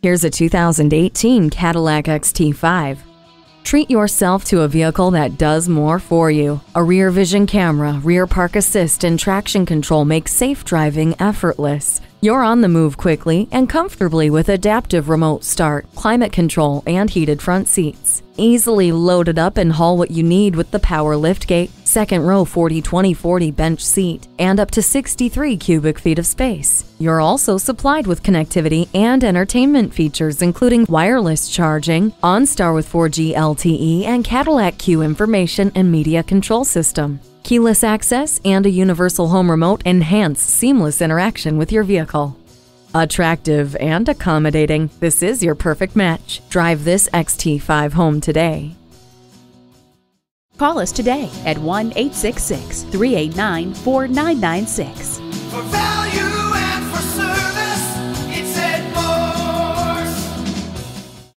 Here's a 2018 Cadillac XT5. Treat yourself to a vehicle that does more for you. A rear vision camera, rear park assist, and traction control make safe driving effortless. You're on the move quickly and comfortably with adaptive remote start, climate control, and heated front seats. Easily load it up and haul what you need with the power liftgate, second row 40-20-40 bench seat, and up to 63 cubic feet of space. You're also supplied with connectivity and entertainment features including wireless charging, OnStar with 4G LTE, and Cadillac CUE information and media control system. Keyless access and a universal home remote enhance seamless interaction with your vehicle. Attractive and accommodating, this is your perfect match. Drive this XT5 home today. Call us today at 1-866-389-4996.